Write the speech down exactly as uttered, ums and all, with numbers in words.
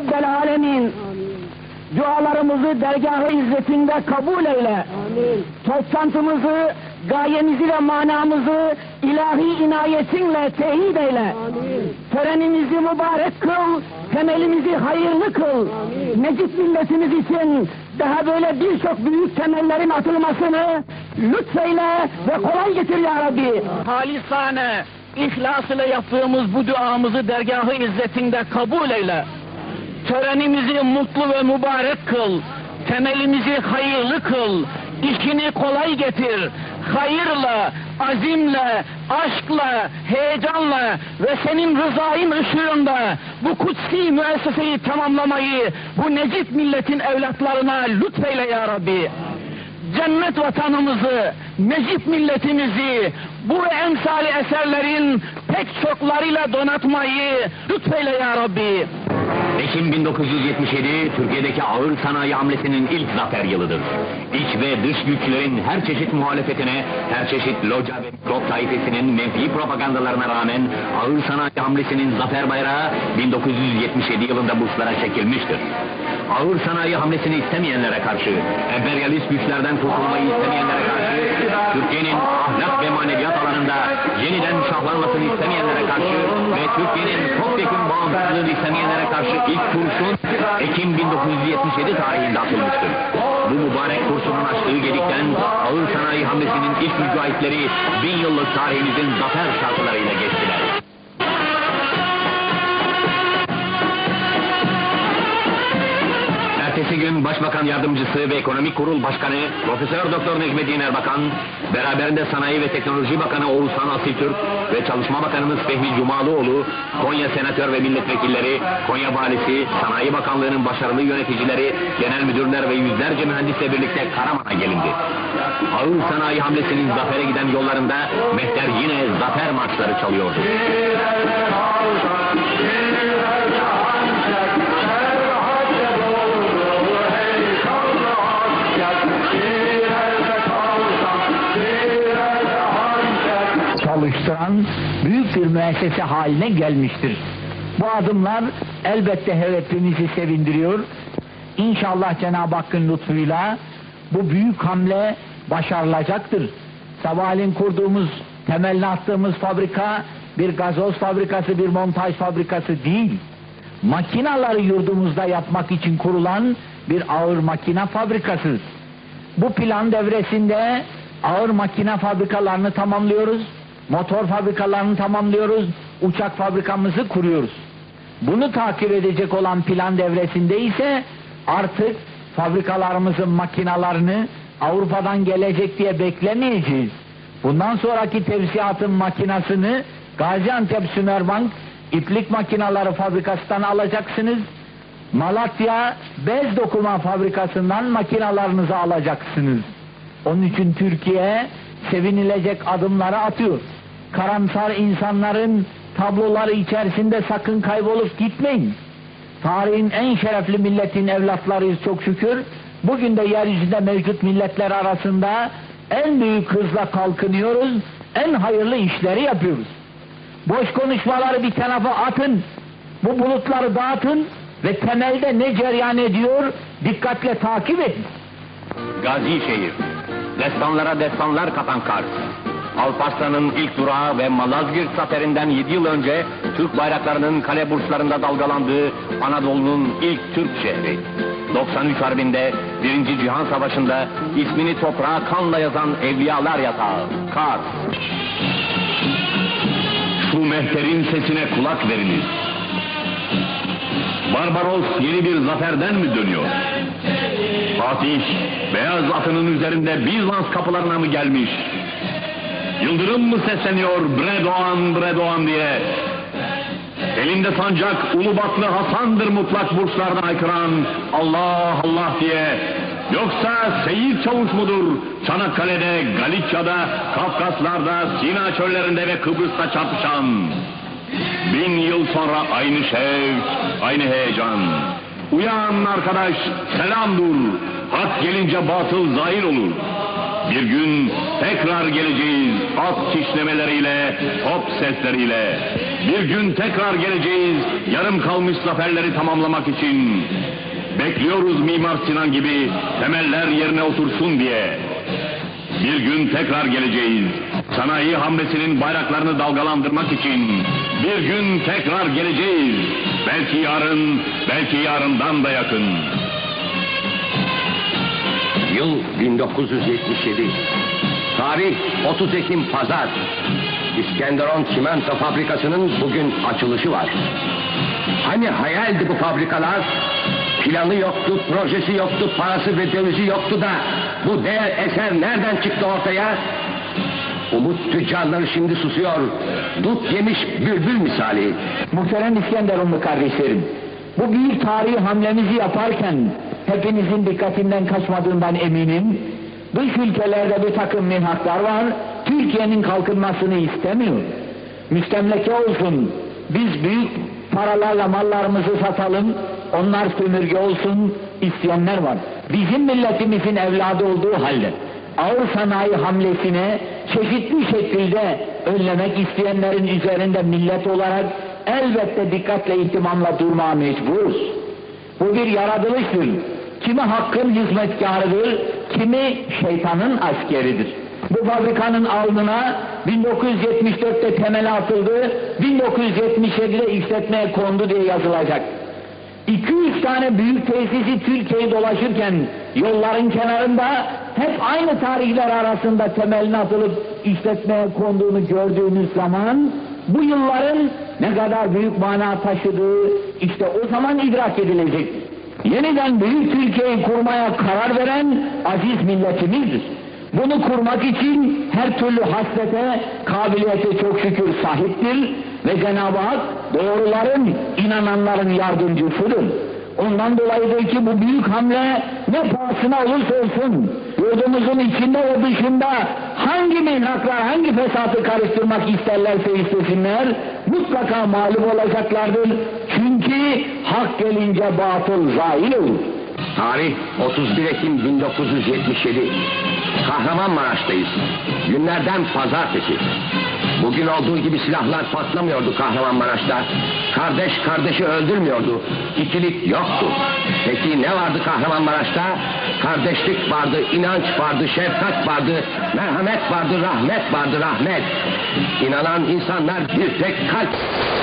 Rabbel Alemin. Dualarımızı dergâh-ı izzetinde kabul eyle. Amin. Toplantımızı, gayemizi ve manamızı ilahi inayetinle teyit eyle. Amin. Törenimizi mübarek kıl, temelimizi hayırlı kıl. Amin. Necip milletimiz için daha böyle birçok büyük temellerin atılmasını lütfeyle ve kolay getir ya Rabbi. Halisane, ihlas ile yaptığımız bu duamızı dergâh-ı izzetinde kabul eyle. Törenimizi mutlu ve mübarek kıl, temelimizi hayırlı kıl, işini kolay getir, hayırla, azimle, aşkla, heyecanla ve senin rızayın ışığında bu kutsi müesseseyi tamamlamayı bu Necip milletin evlatlarına lütfeyle ya Rabbi. Cennet vatanımızı, Necip milletimizi bu emsali eserlerin pek çoklarıyla donatmayı lütfeyle ya Rabbi. Ekim bin dokuz yüz yetmiş yedi, Türkiye'deki ağır sanayi hamlesinin ilk zafer yılıdır. İç ve dış güçlerin her çeşit muhalefetine, her çeşit loca ve mikrop taifesinin menfi propagandalarına rağmen ağır sanayi hamlesinin zafer bayrağı bin dokuz yüz yetmiş yedi yılında Burslara çekilmiştir. Ağır sanayi hamlesini istemeyenlere karşı, emperyalist güçlerden kurtulmayı istemeyenlere karşı, Türkiye'nin ahlak ve maneviyat alanında yeniden şahlanmasını istemeyenlere karşı ve Türkiye'nin topyekun bağımsızlığını istemeyenlere karşı ilk kurşun Ekim bin dokuz yüz yetmiş yedi tarihinde atılmıştır. Bu mübarek kurşunun açtığı gedikten ağır sanayi hamlesinin ilk mücahitleri bin yıllık tarihimizin zafer şarkılarıyla geçtiler. Ertesi gün Başbakan Yardımcısı ve Ekonomik Kurul Başkanı Profesör Doktor Necmettin Erbakan, beraberinde Sanayi ve Teknoloji Bakanı Oğuzhan Asiltürk ve Çalışma Bakanımız Fehmi Cumalıoğlu, Konya Senatör ve Milletvekilleri, Konya Valisi, Sanayi Bakanlığı'nın başarılı yöneticileri, genel müdürler ve yüzlerce mühendisle birlikte Karaman'a gelindi. Ağır sanayi hamlesinin zafere giden yollarında mehter yine zafer marşları çalıyordu. Çalıştıran büyük bir müessese haline gelmiştir. Bu adımlar elbette hepimizi sevindiriyor. İnşallah Cenab-ı Hakk'ın lütfuyla bu büyük hamle başarılacaktır. Sabahleyin kurduğumuz, temelini attığımız fabrika bir gazoz fabrikası, bir montaj fabrikası değil. Makinaları yurdumuzda yapmak için kurulan bir ağır makina fabrikası. Bu plan devresinde ağır makina fabrikalarını tamamlıyoruz. Motor fabrikalarını tamamlıyoruz, uçak fabrikamızı kuruyoruz. Bunu takip edecek olan plan devresinde ise artık fabrikalarımızın makinalarını Avrupa'dan gelecek diye beklemeyeceğiz. Bundan sonraki tevsiatın makinasını Gaziantep Sümerbank iplik makinaları fabrikasından alacaksınız. Malatya bez dokuma fabrikasından makinalarınızı alacaksınız. Onun için Türkiye sevinilecek adımları atıyor. Karamsar insanların tabloları içerisinde sakın kaybolup gitmeyin. Tarihin en şerefli milletin evlatlarıyız çok şükür. Bugün de yeryüzünde mevcut milletler arasında en büyük hızla kalkınıyoruz, en hayırlı işleri yapıyoruz. Boş konuşmaları bir tarafa atın, bu bulutları dağıtın ve temelde ne cereyan ediyor dikkatle takip edin. Gazişehir, destanlara destanlar katan Kars, Alparslan'ın ilk durağı ve Malazgirt zaferinden yedi yıl önce Türk bayraklarının kale burçlarında dalgalandığı Anadolu'nun ilk Türk şehri. doksan üç Harbi'nde, Birinci Cihan Savaşı'nda ismini toprağa kanla yazan Evliyalar Yatağı, Kars. Şu mehterin sesine kulak veriniz. Barbaros yeni bir zaferden mi dönüyor? Fatih, beyaz atının üzerinde Bizans kapılarına mı gelmiş? Yıldırım mı sesleniyor bre doğan bre doğan diye? Elinde sancak Ulubatlı Hasan'dır mutlak burçlardan haykıran Allah Allah diye. Yoksa Seyit Çavuş mudur Çanakkale'de, Galicia'da, Kafkaslar'da, Sina çöllerinde ve Kıbrıs'ta çarpışan? Bin yıl sonra aynı şevk, aynı heyecan. Uyan arkadaş, selam dur. Hak gelince batıl zahir olur. Bir gün tekrar geleceğiz at kişnemeleriyle, top sesleriyle. Bir gün tekrar geleceğiz, yarım kalmış zaferleri tamamlamak için. Bekliyoruz Mimar Sinan gibi temeller yerine otursun diye. Bir gün tekrar geleceğiz, sanayi hamlesinin bayraklarını dalgalandırmak için. Bir gün tekrar geleceğiz, belki yarın, belki yarından da yakın. Yıl bin dokuz yüz yetmiş yedi. Tarih otuz Ekim Pazar. İskenderun Çimento Fabrikası'nın bugün açılışı var. Hani hayaldi bu fabrikalar? Planı yoktu, projesi yoktu, parası ve dövizi yoktu da bu değer eser nereden çıktı ortaya? Umut tüccarları şimdi susuyor. Dut yemiş bülbül misali. Muhterem İskenderunlu kardeşlerim, bu büyük tarihi hamlemizi yaparken hepinizin dikkatinden kaçmadığından eminim. Dış ülkelerde bir takım minhaklar var, Türkiye'nin kalkınmasını istemiyor. Müstemleke olsun, biz büyük paralarla mallarımızı satalım, onlar sömürge olsun isteyenler var. Bizim milletimizin evladı olduğu halde ağır sanayi hamlesine çeşitli şekilde önlemek isteyenlerin üzerinde millet olarak elbette dikkatle ihtimamla durmaya mecburuz. Bu bir yaratılıştır. Kimi hakkın hizmetkarıdır, kimi şeytanın askeridir. Bu fabrikanın alnına bin dokuz yüz yetmiş dörtte temeli atıldı, bin dokuz yüz yetmiş yedide işletmeye kondu diye yazılacak. iki yüz tane büyük tesisi Türkiye'yi dolaşırken yolların kenarında hep aynı tarihler arasında temelin atılıp işletmeye konduğunu gördüğünüz zaman bu yılların ne kadar büyük mana taşıdığı işte o zaman idrak edilecek. Yeniden büyük Türkiye'yi kurmaya karar veren aziz milletimizdir. Bunu kurmak için her türlü hasrete, kabiliyete çok şükür sahiptir ve Cenab-ı Hak doğruların, inananların yardımcısıdır. Ondan dolayıdır ki bu büyük hamle ne pahasına olursa olsun, yurdumuzun içinde ve dışında hangi mihraklar, hangi fesatı karıştırmak isterlerse istesinler, mutlaka mağlup olacaklardır. Çünkü hak gelince batıl zail olur. Tarih otuz bir Ekim bin dokuz yüz yetmiş yedi. Kahramanmaraş'tayız. Günlerden pazartesi. Bugün olduğu gibi silahlar patlamıyordu Kahramanmaraş'ta. Kardeş kardeşi öldürmüyordu. İkilik yoktu. Peki ne vardı Kahramanmaraş'ta? Kardeşlik vardı, inanç vardı, şefkat vardı, merhamet vardı, rahmet vardı, rahmet. İnanan insanlar bir tek kalp.